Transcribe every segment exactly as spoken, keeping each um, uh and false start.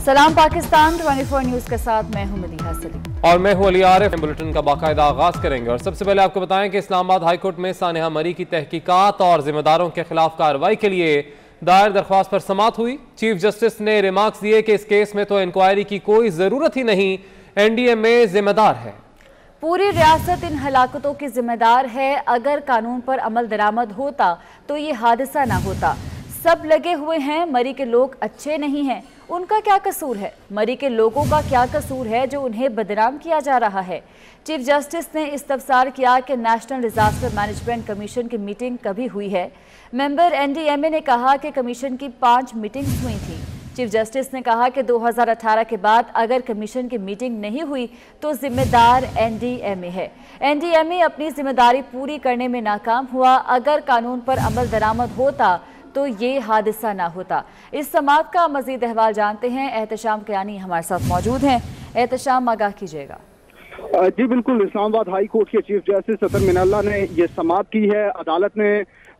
सलाम पाकिस्तान चौबीस न्यूज के साथ मैं हूं मदीहा सलीम और मैं हूं अली आरिफ। बुलेटिन का बाकायदा आगाज करेंगे और सबसे पहले आपको बताएं कि इस्लामाबाद हाईकोर्ट में सानेहा मरी की तहकीकात और जिम्मेदारों के खिलाफ कार्रवाई के लिए दायर दरख्वास्त पर समाअत हुई। चीफ जस्टिस ने रिमार्क्स दिए कि इस केस में तो इंक्वायरी की कोई जरूरत ही नहीं, एनडीएमए जिम्मेदार है। पूरी रियासत इन हलाकतों की जिम्मेदार है। अगर कानून पर अमल दरामद होता तो ये हादसा ना होता। सब लगे हुए हैं, मरी के लोग अच्छे नहीं हैं, उनका क्या कसूर है? मरी के लोगों का क्या कसूर है जो उन्हें बदनाम किया जा रहा है? चीफ जस्टिस ने इस्तफसार किया कि नेशनल डिजास्टर मैनेजमेंट कमीशन की मीटिंग कभी हुई है। मेंबर एनडीएमए ने कहा कि कमीशन की पांच मीटिंग्स हुई थी। चीफ जस्टिस ने कहा कि दो हज़ार अठारह के बाद अगर कमीशन की मीटिंग नहीं हुई तो जिम्मेदार एनडीएमए है। एनडीएमए अपनी जिम्मेदारी पूरी करने में नाकाम हुआ। अगर कानून पर अमल दरामद होता तो ये हादसा ना होता। इस समाअत का मजीद अहवाल जानते हैं। एहतशाम कियानी हमारे साथ मौजूद हैं। एहतशाम, आगाह कीजिएगा। जी बिल्कुल, इस्लामाबाद हाई कोर्ट के चीफ जस्टिस सतर मिनल्ला ने यह समाअत की है। अदालत ने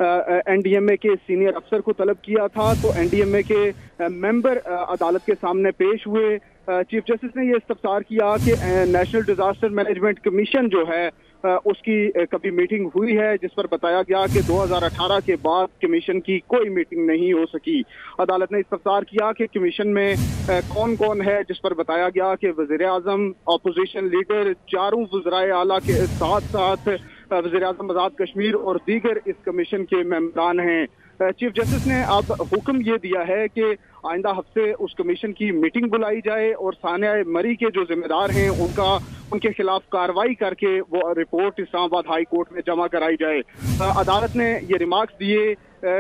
एनडीएमए के सीनियर अफसर को तलब किया था तो एनडीएमए के मेंबर अदालत के सामने पेश हुए। चीफ जस्टिस ने यह इस्तफसार किया कि नेशनल डिजास्टर मैनेजमेंट कमीशन जो है उसकी कभी मीटिंग हुई है, जिस पर बताया गया कि दो हज़ार अठारह के बाद कमीशन की कोई मीटिंग नहीं हो सकी। अदालत ने इस्तफसार किया कि कमीशन में कौन कौन है, जिस पर बताया गया कि वज़ीर आज़म, अपोजिशन लीडर, चारों वज़राए आला के साथ साथ वज़ीर आज़म आज़ाद कश्मीर और दीगर इस कमीशन के मेंबरान हैं। चीफ जस्टिस ने अब हुक्म ये दिया है कि आइंदा हफ्ते उस कमीशन की मीटिंग बुलाई जाए और सानिया मरी के जो जिम्मेदार हैं उनका उनके खिलाफ कार्रवाई करके वो रिपोर्ट इस्लामाबाद हाई कोर्ट में जमा कराई जाए। अदालत ने ये रिमार्क्स दिए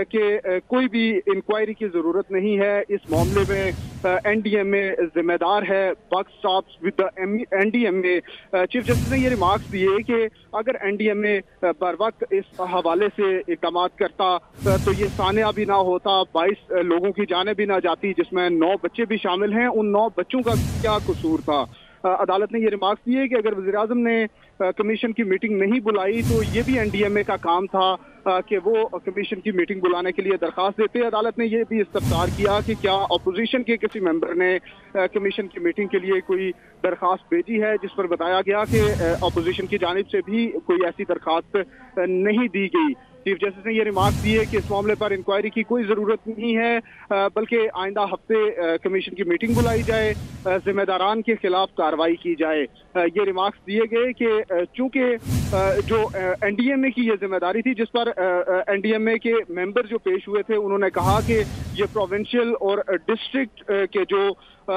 कि कोई भी इंक्वायरी की जरूरत नहीं है, इस मामले में एनडीएमए जिम्मेदार है। Buck stops with the NDMA. Chief justice ने ये रिमार्क्स दिए कि अगर एनडीएमए बर वक्त इस हवाले से इक़दाम करता तो ये सानिया भी ना होता, बाईस लोगों की जानें भी ना जाती, जिसमें नौ बच्चे भी शामिल हैं। उन नौ बच्चों का क्या कसूर था? अदालत ने ये रिमार्क्स दिए कि अगर वज़ीर आज़म ने कमीशन की मीटिंग नहीं बुलाई तो ये भी एनडीएमए का काम था कि वो कमीशन की मीटिंग बुलाने के लिए दरखास्त देते। अदालत ने यह भी इस्तफसार किया कि क्या अपोजिशन के किसी मेंबर ने कमीशन की मीटिंग के लिए कोई दरखास्त भेजी है, जिस पर बताया गया कि अपोजिशन की जानिब से भी कोई ऐसी दरखास्त नहीं दी गई। चीफ जस्टिस ने यह रिमार्क दिए कि इस मामले पर इंक्वायरी की कोई ज़रूरत नहीं है, बल्कि आइंदा हफ्ते कमीशन की मीटिंग बुलाई जाए, जिम्मेदारान के खिलाफ कार्रवाई की जाए। ये रिमार्क्स दिए गए कि चूंकि जो एनडीएमए की ये जिम्मेदारी थी, जिस पर एनडीएमए के मेंबर जो पेश हुए थे, उन्होंने कहा कि ये प्रोविंशियल और डिस्ट्रिक्ट के जो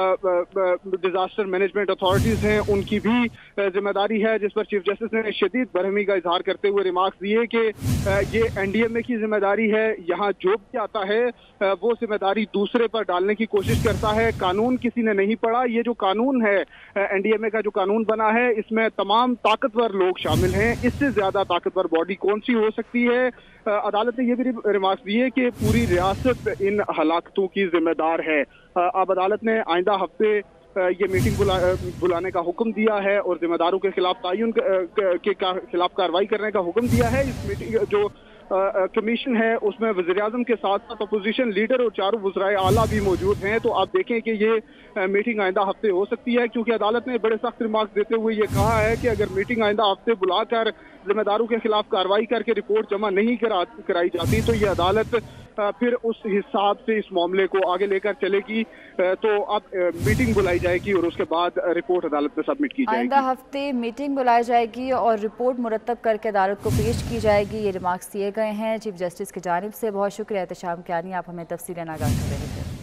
डिजास्टर मैनेजमेंट अथॉरिटीज हैं उनकी भी जिम्मेदारी है, जिस पर चीफ जस्टिस ने शदीद बरहमी का इजहार करते हुए रिमार्क्स दिए कि ये एनडीएमए की जिम्मेदारी है। यहाँ जो भी आता है वो जिम्मेदारी दूसरे पर डालने की कोशिश करता है। कानून किसी ने नहीं पढ़ा। ये जो कानून है, एनडीएमए का जो कानून बना है, इसमें तमाम ताकतवर लोग शामिल हैं। इससे ज्यादा ताकतवर बॉडी कौन सी हो सकती है? अदालत ने यह भी रिमार्क्स दिए कि पूरी रियासत इन हलाकतों की जिम्मेदार है। अब अदालत ने आइंदा हफ्ते ये मीटिंग बुला, बुलाने का हुक्म दिया है और जिम्मेदारों के खिलाफ तायुन के खिलाफ कार्रवाई करने का हुक्म दिया है। इस मीटिंग जो कमीशन है उसमें वज़ीर आज़म के साथ साथ अपोजिशन लीडर और चारों वज़राए आला भी मौजूद हैं। तो आप देखें कि ये मीटिंग आइंदा हफ्ते हो सकती है, क्योंकि अदालत ने बड़े सख्त रिमार्क्स देते हुए ये कहा है कि अगर मीटिंग आइंदा हफ्ते बुलाकर जिम्मेदारों के खिलाफ कार्रवाई करके रिपोर्ट जमा नहीं करा कराई जाती तो ये अदालत फिर उस हिसाब से इस मामले को आगे लेकर चलेगी। तो अब मीटिंग बुलाई जाएगी और उसके बाद रिपोर्ट अदालत में सबमिट की जाएगी। आइंदा हफ्ते मीटिंग बुलाई जाएगी और रिपोर्ट मुरतब करके अदालत को पेश की जाएगी। ये रिमार्क्स दिए गए हैं चीफ जस्टिस की जानिब से। बहुत शुक्रिया एहतशाम कियानी, आप हमें तफसीलन आगाह कर रहे थे।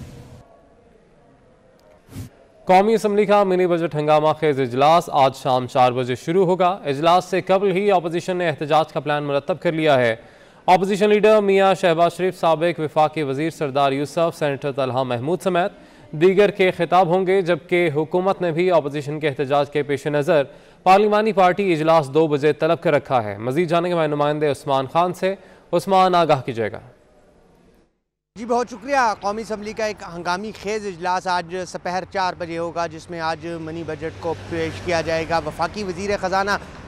कौमी असम्बली का मिनी बजट हंगामा खेज इजलास आज शाम चार बजे शुरू होगा। इजलास से कबल ही अपोजिशन ने एहतजाज का प्लान मुरतब कर लिया है। अपोजिशन लीडर मियाँ शहबाज शरीफ, साबिक वफाकी वजीर सरदार यूसुफ, सेनेटर तलहा महमूद समेत दीगर के खिताब होंगे, जबकि हुकूमत ने भी अपोजिशन के एहतजाज के पेश नज़र पार्लिमानी पार्टी इजलास दो बजे तलब कर रखा है। मजीद जानेंगे हमारे नुमाइंदे उस्मान खान से। उस्मान, आगाह कीजिएगा। जी बहुत शुक्रिया। कौमी असम्बली का एक हंगामी खेज इजलास आज दोपहर चार बजे होगा, जिसमें आज मनी बजट को पेश किया जाएगा। वफाकी वजीर ख़जाना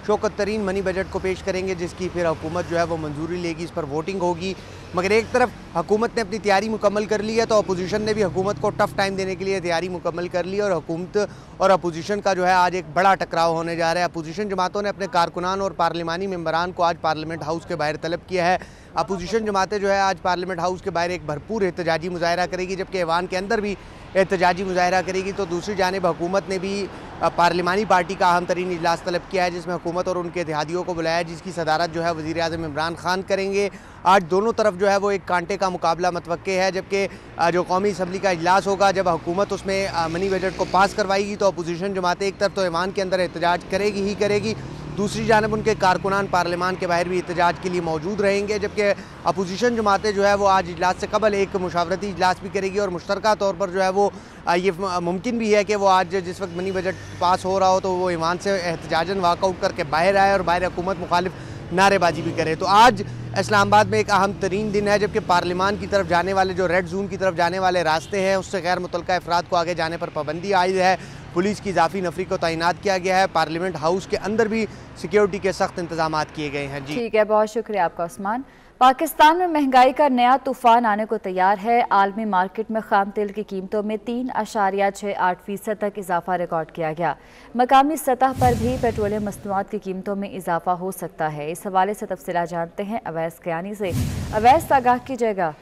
शौकत तरीन मनी बजट को पेश करेंगे, जिसकी फिर हुकूमत जो है वो मंजूरी लेगी, इस पर वोटिंग होगी। मगर एक तरफ हुकूमत ने अपनी तैयारी मुकम्मल कर ली है, तो अपोजिशन ने भी हुकूमत को टफ टाइम देने के लिए तैयारी मुकम्मल कर ली है और हुकूमत और अपोजिशन का जो है आज एक बड़ा टकराव होने जा रहा है। अपोजिशन जमातों ने अपने कारकुनान और पार्लिमानी मेंबरान को आज पार्लियामेंट हाउस के बाहर तलब किया है। अपोजिशन जमातें जो है आज पार्लियामेंट हाउस के बाहर एक भरपूर एहतजाजी मुजाहरा करेगी, जबकि ऐवान के अंदर भी एहतजाजी मुजाहरा करेगी। तो दूसरी जानिब हुकूमत ने भी पार्लिमानी पार्टी का अहम तरीन इजलास तलब किया है, जिसमें हुकूमत और उनके इत्तेहादियों को बुलाया, जिसकी सदारत जो है वज़ीर आज़म इमरान खान करेंगे। आज दोनों तरफ जो है वो एक कांटे का मुकाबला मतवक्के है, जबकि जो कौमी असम्बली का इजलास होगा, जब हुकूमत उसमें मनी बजट को पास करवाएगी, तो अपोजिशन जमातें एक तरफ तो ऐवान के अंदर एहतजाज करेगी ही करेगी, दूसरी जानब उनके कारकुनान पार्लियामान के बाहर भी एहतजाज के लिए मौजूद रहेंगे। जबकि अपोजिशन जमातें जो है वो आज इजलास से कबल एक मुशावरती इजलास भी करेगी और मुश्तरका तौर पर जो है वो ये मुमकिन भी है कि वो आज जिस वक्त मनी बजट पास हो रहा हो तो वो ईमान से एहतजाजन वाकआउट करके बाहर आए और बाहर हुकूमत मुखालिफ नारेबाजी भी करे। तो आज इस्लामाबाद में एक अहम तरीन दिन है, जबकि पार्लियामान की तरफ जाने वाले जो रेड जोन की तरफ जाने वाले रास्ते हैं उससे गैर मुतल्लका अफराद को आगे जाने पर पाबंदी आयद है। पुलिस की इजाफी नफरी को तैनात किया गया है। पार्लियामेंट हाउस के अंदर भी सिक्योरिटी के सख्त इंतजाम किए गए हैं। जी ठीक है, बहुत शुक्रिया आपका उस्मान। पाकिस्तान में महंगाई का नया तूफान आने को तैयार है। आलमी मार्केट में खाम तेल की कीमतों में तीन अशारिया छः आठ फीसद तक इजाफा रिकॉर्ड किया गया। मकामी सतह पर भी पेट्रोलियम मसनूआत की कीमतों में इजाफा हो सकता है। इस हवाले से तफसीला जानते हैं अवैस कयानी से। अवैस, आगाह कीजिएगा।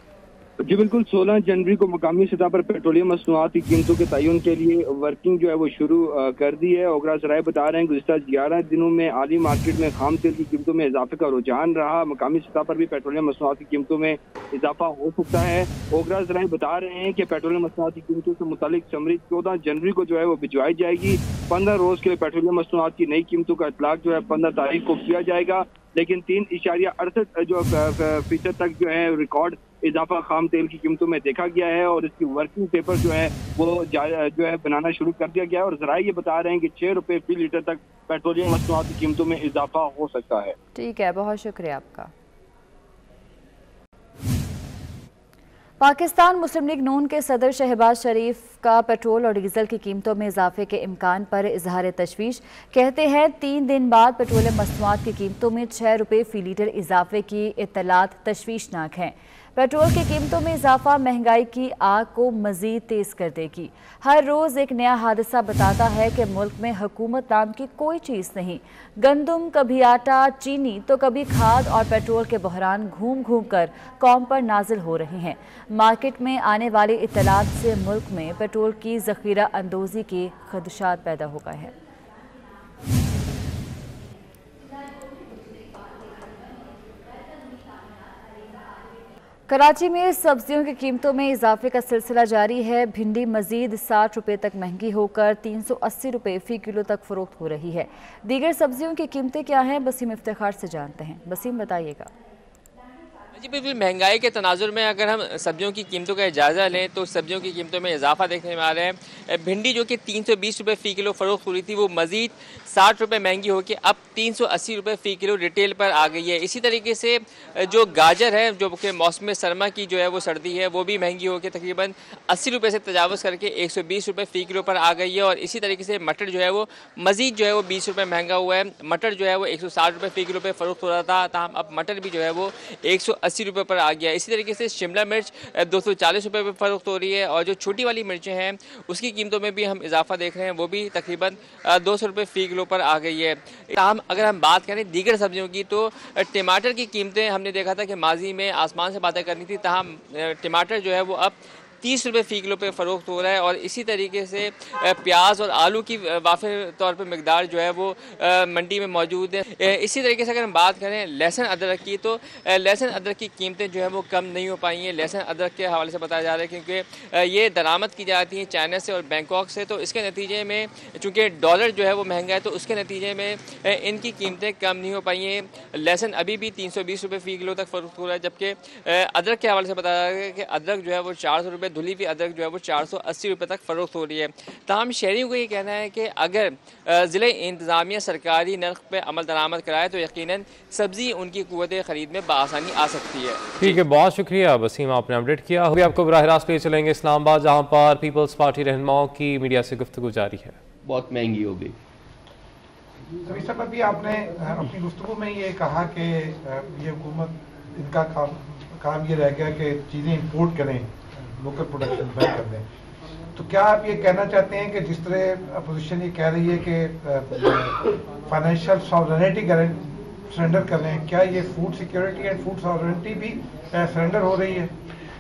जी बिल्कुल, सोलह जनवरी को मकामी सतह पर पेट्रोलियम मसनूआत की कीमतों के तयन के लिए वर्किंग जो है वो शुरू कर दी है। ओगरा ज़राए बता रहे हैं गुज़िश्ता ग्यारह दिनों में आली मार्केट में खाम तेल की कीमतों में इजाफे का रुझान रहा। मकामी सतह पर भी पेट्रोलियम मसनूआत की कीमतों में इजाफा हो सकता है। ओगरा ज़राए बता रहे हैं कि पेट्रोलियम मसनूआत की कीमतों से मुतालिक समरी चौदह जनवरी को जो है वो भिजवाई जाएगी। पंद्रह रोज के लिए पेट्रोलियम मसनूआत की नई कीमतों का इतलाक जो है पंद्रह तारीख को किया जाएगा, लेकिन तीन इशारिया अड़सठ जो फीसद तक जो है रिकॉर्ड इजाफा खाम तेल की कीमतों में देखा गया है और इसकी वर्किंग पेपर जो है वो जो है बनाना शुरू कर दिया गया है। और ज़राए ये बता रहे हैं कि छः रुपये फी लीटर तक पेट्रोलियम मसनूआत की कीमतों में इजाफा हो सकता है। ठीक है, बहुत शुक्रिया आपका। पाकिस्तान मुस्लिम लीग नून के सदर शहबाज शरीफ का पेट्रोल और डीजल की कीमतों में इजाफे के इम्कान पर इजहार तशवीश। कहते हैं तीन दिन बाद पेट्रोलियम मसनूआत की कीमतों में छः रुपये फी लीटर इजाफे की इत्तलात तशवीशनाक हैं। पेट्रोल की कीमतों में इजाफा महंगाई की आग को मजीद तेज कर देगी। हर रोज़ एक नया हादसा बताता है कि मुल्क में हुकूमत नाम की कोई चीज़ नहीं। गंदम, कभी आटा, चीनी तो कभी खाद और पेट्रोल के बहरान घूम घूम कर कौम पर नाजिल हो रहे हैं। मार्केट में आने वाली इत्तलात से मुल्क में पेट्रोल की ज़ख़ीरा अंदोज़ी के खदशात पैदा हो गए हैं। कराची में सब्जियों की कीमतों में इजाफे का सिलसिला जारी है। भिंडी मजीद साठ रुपये तक महंगी होकर तीन सौ अस्सी रुपये फ़ी किलो तक फ़रोख्त हो रही है। दीगर सब्जियों की कीमतें क्या हैं, बसीम इफ्तिखार से जानते हैं। बसीम, बताइएगा। जी बिल्कुल, महंगाई के तनाजुर में अगर हम सब्जियों की कीमतों का जायज़ा लें तो सब्जियों की कीमतों में इजाफा देखने में आ रहा है। भिंडी जो कि तीन सौ बीस रुपये फ़ी किलो फ़रोख्त हो रही थी वो मज़ीद साठ रुपये महंगी होकर अब तीन सौ अस्सी रुपये फ़ी किलो रिटेल पर आ गई है। इसी तरीके से जो गाजर है, जो कि मौसम सरमा की जो है वो सर्दी है, वो भी महंगी होकर तकरीबन अस्सी रुपये से तजावज़ करके एक सौ बीस रुपये फ़ी किलो पर आ गई है। और इसी तरीके से मटर जो है वो मज़ीद जो है वो बीस रुपये महंगा हुआ है। मटर जो है वो एक सौ साठ रुपये फ़ी किलो पर फ़रोख्त हो रहा था, ताहम अब मटर भी जो है वो एक सौ अस्सी रुपये पर आ गया। इसी तरीके से शिमला मिर्च दो सौ चालीस रुपये पर फ़रोख्त हो रही है और जो छोटी वाली मिर्चें हैं उसकी कीमतों में भी हम इजाफा देख रहे हैं, वो भी तकरीबन दो सौ रुपये फ़ी किलो पर आ गई है। ताहम अगर हम बात करें दीगर सब्जियों की तो टमाटर की कीमतें हमने देखा था कि माजी में आसमान से बातें करनी थी, ताहम टमाटर जो है वो अब तीस रुपये फ़ी किलो पे फ़रोख्त हो रहा है। और इसी तरीके से प्याज और आलू की वाफ़िर तौर पे मिकदार जो है वो मंडी में मौजूद है। इसी तरीके से अगर हम बात करें लहसुन अदरक की तो लहसुन अदरक की कीमतें जो है वो कम नहीं हो पाई हैं। लहसुन अदरक के हवाले से बताया जा रहा है क्योंकि ये दरामद की जाती है चाइना से और बैंकॉक से, तो इसके नतीजे में चूँकि डॉलर जो है वो महंगा है तो उसके नतीजे में इनकी कीमतें कम नहीं हो पाई हैं। लहसुन अभी भी तीन सौ बीस रुपये फ़ी किलो तक फ़रोख्त हो रहा है, जबकि अदरक के हवाले से बताया जा रहा है कि अदरक जो है वो चार सौ रुपये धुली हुई अदरक जो है वो चार सौ अस्सी रुपये तक फ़रोख्त हो रही है। तमाम शहरियों को ये कहना है कि अगर ज़िले इंतज़ामिया सरकारी नर्ख पर अमल दरामद कराए तो यकीनन सब्ज़ी उनकी क़ुव्वत ख़रीद में बआसानी आ सकती है। ठीक है, बहुत शुक्रिया वसीम, आपने अपडेट किया। अभी आपको बराह रास्त ले चलेंगे इस्लामाबाद, जहाँ पर पीपल्स पार्टी रहनुमाओं की मीडिया से गुफ्तगू जारी है। बहुत महंगी हो गई, सभी सब अभी आपने अपनी गुफ्तगू में ये कहा कि ये हुकूमत इनका काम काम ये रह गया कि चीज़ें इंपोर्ट करें, लोकल प्रोडक्शन बंद कर दें। तो क्या आप ये कहना चाहते हैं कि जिस तरह अपोजिशन ये कह रही है कि फाइनेंशियल सॉवरेनिटी सरेंडर कर रहे हैं, क्या ये food security and food sovereignty भी सरेंडर हो रही है?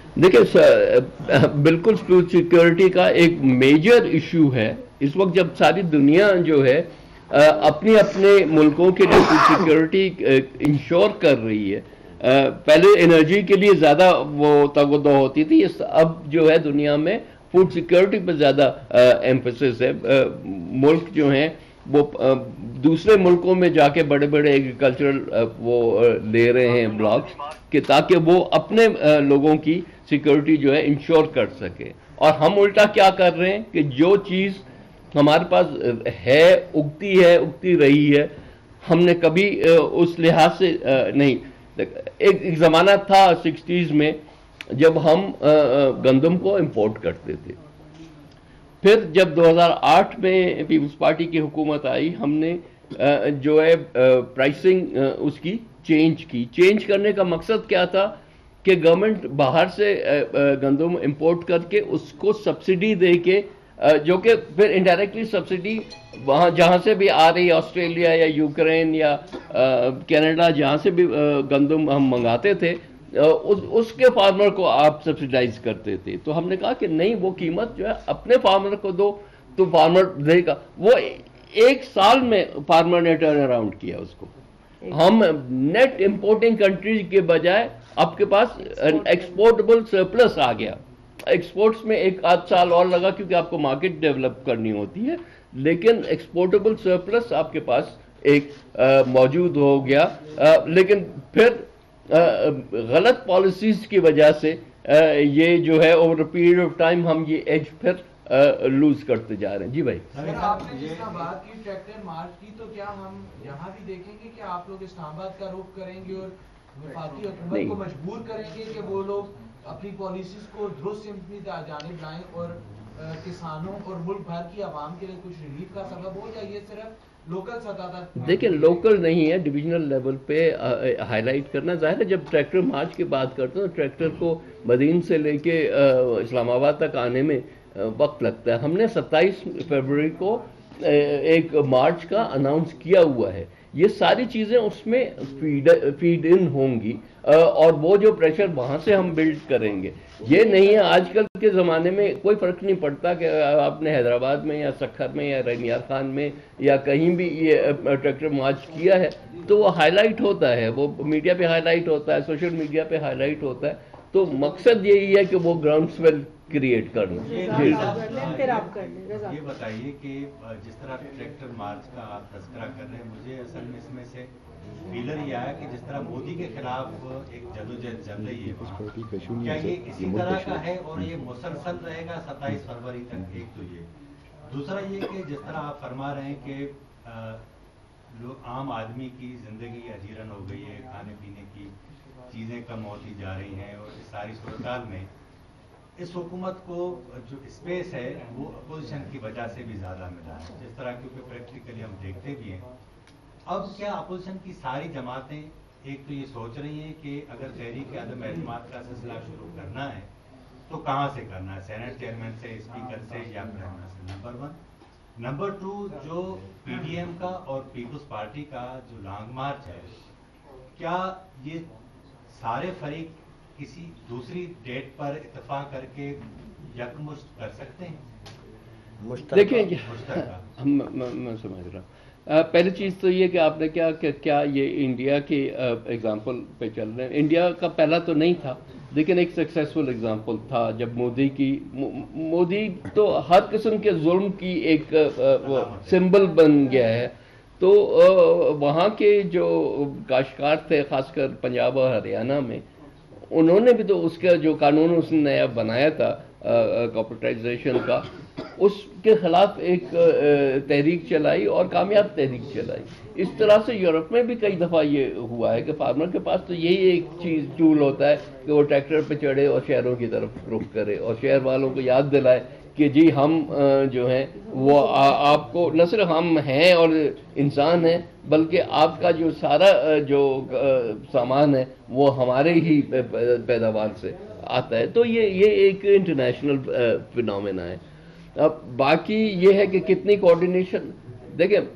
देखिए, बिल्कुल फूड सिक्योरिटी का एक मेजर इशू है इस वक्त, जब सारी दुनिया जो है अपने अपने मुल्कों के लिए फूड सिक्योरिटी इंश्योर कर रही है। पहले एनर्जी के लिए ज़्यादा वो तवज्जो होती थी, अब जो है दुनिया में फूड सिक्योरिटी पर ज़्यादा एम्फेसिस है। मुल्क जो हैं वो दूसरे मुल्कों में जाके बड़े बड़े एग्रीकल्चरल वो ले रहे हैं ब्लॉक्स कि ताकि वो अपने लोगों की सिक्योरिटी जो है इंश्योर कर सके। और हम उल्टा क्या कर रहे हैं कि जो चीज़ हमारे पास है, उगती है, उगती रही है, हमने कभी उस लिहाज से नहीं। एक, एक ज़माना था सिक्सटीज़ में जब हम गंदम को इंपोर्ट करते थे। फिर जब दो हज़ार आठ में पीपल्स पार्टी की हुकूमत आई, हमने जो है प्राइसिंग उसकी चेंज की। चेंज करने का मकसद क्या था कि गवर्नमेंट बाहर से गंदम इंपोर्ट करके उसको सब्सिडी दे के, जो कि फिर इनडायरेक्टली सब्सिडी वहाँ जहाँ से भी आ रही है, ऑस्ट्रेलिया या यूक्रेन या कनाडा, जहाँ से भी गंदम हम मंगाते थे, उस उसके फार्मर को आप सब्सिडाइज करते थे। तो हमने कहा कि नहीं, वो कीमत जो है अपने फार्मर को दो तो फार्मर देगा। वो एक साल में फार्मर ने टर्न अराउंड किया उसको। हम नेट इंपोर्टिंग कंट्रीज के बजाय आपके पास एक्सपोर्टेबल सरप्लस आ गया। एक्सपोर्ट्स में एक आध साल और लगा क्योंकि आपको मार्केट डेवलप करनी होती है, लेकिन एक्सपोर्टेबल सरप्लस आपके पास एक आ, मौजूद हो गया। आ, लेकिन फिर गलत पॉलिसीज की वजह से आ, ये जो है ओवर पीरियड ऑफ टाइम हम ये एज फिर लूज करते जा रहे हैं। जी भाई, सर आपने जिस तरह बात की ट्रैक्टर मार्च की, तो क्या हम यहाँ भी देखेंगे कि आप लोग इस्लामाबाद का रुख करेंगे और वफाकी हुकूमत को मजबूर करेंगे कि वो लोग अपनी पॉलिसीज को दुरुस्त अपनी जानिब लाएं और आ, किसानों और मुल्क भर की आवाम के लिए कुछ रिलीफ का सबब हो, या ये सिर्फ लोकल सतह तक? देखिए, लोकल नहीं है, डिविजनल लेवल पे हाईलाइट करना। जाहिर है जब ट्रैक्टर मार्च की बात करते हैं तो ट्रैक्टर को मदीन से लेके इस्लामाबाद तक आने में वक्त लगता है। हमने सत्ताईस फरवरी को एक मार्च का अनाउंस किया हुआ है। ये सारी चीज़ें उसमें फीड फीड इन होंगी और वो जो प्रेशर वहाँ से हम बिल्ड करेंगे। ये नहीं है, आजकल के ज़माने में कोई फ़र्क नहीं पड़ता कि आपने हैदराबाद में या सखर में या रनियार खान में या कहीं भी ये ट्रैक्टर मार्च किया है तो वो हाईलाइट होता है, वो मीडिया पे हाईलाइट होता है, सोशल मीडिया पे हाईलाइट होता है। तो मकसद यही है कि वो ग्राउंड स्वेल क्रिएट करना। ये बताइए कि जिस तरह ट्रैक्टर मार्च का आप तस्करा कर रहे हैं, मुझे असल में इसमें से फीलर ये आया कि जिस तरह मोदी के खिलाफ एक जदोजहद चल रही है वहाँ, क्या ये इसी तरह का है और ये मुसलसल रहेगा सत्ताईस फरवरी तक? एक तो ये, दूसरा ये कि जिस तरह आप फरमा रहे हैं कि लोग आम आदमी की जिंदगी अजीरन हो गई है, खाने पीने की चीज़ें कम होती जा रही हैं, और इस सारी सूरत में इस हुकूमत को जो स्पेस है वो अपोजिशन की वजह से भी ज़्यादा मिला है, जिस तरह क्योंकि प्रैक्टिकली हम देखते भी हैं। अब क्या अपोजिशन की सारी जमातें एक तो ये सोच रही हैं कि अगर तहरीक आदम एतमाद का सिलसिला शुरू करना है तो कहाँ से करना है, सेनेट चेयरमैन से, स्पीकर से, या prime minister? Number one. Number two, जो पीडीएम का और पीपल्स पार्टी का जो लॉन्ग मार्च है, क्या ये सारे फरीक किसी दूसरी डेट पर इत्तेफाक करके यकमुश्त कर सकते हैं? देखिए, हम मैं समझ रहा हूँ। पहली चीज़ तो ये कि आपने क्या कि क्या ये इंडिया के एग्जांपल पे चल रहे हैं। इंडिया का पहला तो नहीं था, लेकिन एक सक्सेसफुल एग्जांपल था जब मोदी की मोदी तो हर किस्म के जुल्म की एक सिंबल बन गया है। तो वहाँ के जो काश्तकार थे, खासकर पंजाब और हरियाणा में, उन्होंने भी तो उसका जो कानून उसने नया बनाया था कॉर्पोरेटाइजेशन का, उसके खिलाफ एक तहरीक चलाई और कामयाब तहरीक चलाई। इस तरह से यूरोप में भी कई दफ़ा ये हुआ है कि फार्मर के पास तो यही एक चीज़ टूल होता है कि वो ट्रैक्टर पे चढ़े और शहरों की तरफ रुख करे और शहर वालों को याद दिलाए कि जी हम जो है वो आ, आपको न सिर्फ हम हैं और इंसान हैं, बल्कि आपका जो सारा जो सामान है वो हमारे ही पैदावार से आता है। तो ये ये एक इंटरनेशनल फिनोमेना है। अब बाकी ये है कि कितनी कोऑर्डिनेशन, देखिए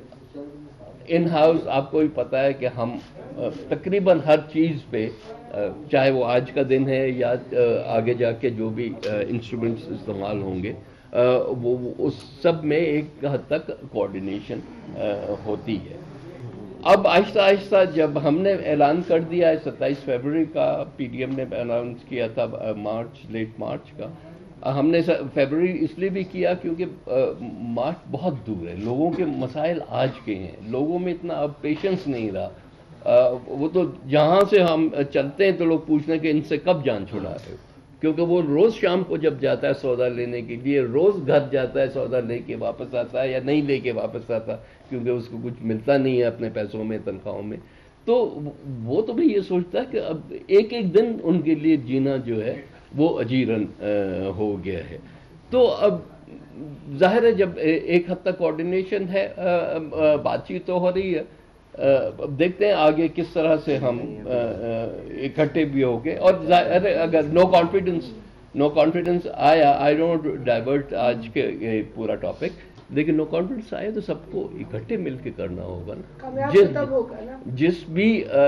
इन हाउस आपको भी पता है कि हम तकरीबन हर चीज़ पे, चाहे वो आज का दिन है या आगे जाके जो भी इंस्ट्रूमेंट्स इस्तेमाल होंगे, वो उस सब में एक हद तक कोऑर्डिनेशन होती है। अब आहिस्ता आहिस्ता जब हमने ऐलान कर दिया है, सत्ताईस फरवरी का पीडीएम ने अनाउंस किया था, मार्च लेट मार्च का, हमने फरवरी इसलिए भी किया क्योंकि मार्च बहुत दूर है, लोगों के मसाइल आज के हैं, लोगों में इतना अब पेशेंस नहीं रहा। आ, वो तो जहाँ से हम चलते हैं तो लोग पूछते हैं कि इनसे कब जान छुड़ा रहे हो, क्योंकि वो रोज़ शाम को जब जाता है सौदा लेने के लिए, रोज़ घर जाता है सौदा लेके वापस आता है या नहीं लेके वापस आता, क्योंकि उसको कुछ मिलता नहीं है अपने पैसों में, तनख्वाहों में। तो वो तो भी ये सोचता है कि अब एक एक दिन उनके लिए जीना जो है वो अजीरन हो गया है। तो अब जाहिर है जब एक हद तक कोऑर्डिनेशन है, बातचीत तो हो रही है, अब देखते हैं आगे किस तरह से हम इकट्ठे भी हो गए। और अगर नो कॉन्फिडेंस नो कॉन्फिडेंस आया, आई डोंट डाइवर्ट आज के पूरा टॉपिक, लेकिन नो कॉन्फिडेंस आए तो सबको इकट्ठे मिलके करना होगा ना, जिस ना? जिस भी आ,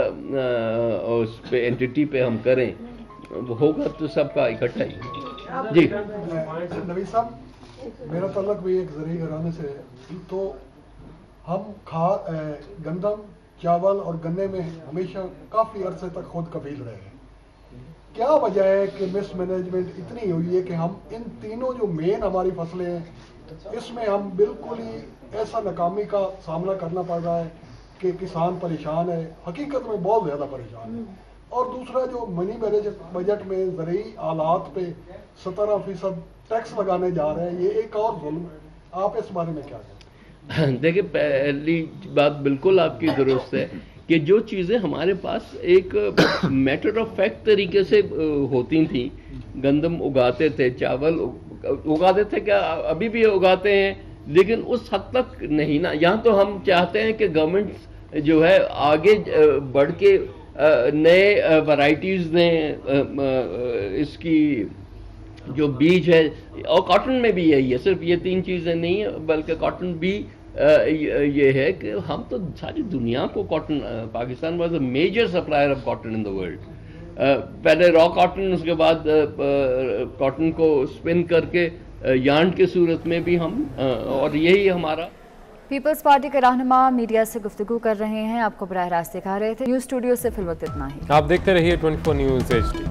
आ, उस पे एंटिटी पे हम करें होगा तो सबका इकट्ठा ही। जी नबी साहब, मेरा तल्लुक भी एक ज़रूरी घराने से है, तो हम खा गंदम, चावल और गन्ने में हमेशा काफ़ी अरसे तक खुद कबील रहे हैं। क्या वजह है कि मिसमैनेजमेंट इतनी हुई है कि हम इन तीनों जो मेन हमारी फसलें हैं, इसमें हम बिल्कुल ही ऐसा नाकामी का सामना करना पड़ रहा है कि किसान परेशान है, हकीकत में बहुत ज़्यादा परेशान है। और दूसरा जो मनी बजट में ज़रूरी आलात पे सत्रह फीसद टैक्स लगाने जा रहे हैं, ये एक और जुल्म है। आप इस बारे में क्या कहते हैं? देखिए, पहली बात बिल्कुल आपकी दुरुस्त है कि जो चीज़ें हमारे पास एक मैटर ऑफ फैक्ट तरीके से होती थी, गंदम उगाते थे, चावल उगाते थे, क्या अभी भी उगाते हैं, लेकिन उस हद तक नहीं ना। यहाँ तो हम चाहते हैं कि गवर्नमेंट जो है आगे बढ़ के नए वैरायटीज़ दें, इसकी जो बीज है, और कॉटन में भी यही है, सिर्फ ये तीन चीज़ें नहीं है, बल्कि कॉटन भी ये है कि हम तो सारी दुनिया को cotton, Pakistan was a major supplier of cotton in the world. पहले रॉ कॉटन, उसके बाद कॉटन को स्पिन करके यार्न के सूरत में भी हम, और यही हमारा। पीपल्स पार्टी के रहनुमा मीडिया से गुफ्तगू कर रहे हैं, आपको बराह रास्त दिखा रहे थे। न्यूज़ स्टूडियो से फिल वक्त इतना ही। आप देखते रहिए twenty four news H D.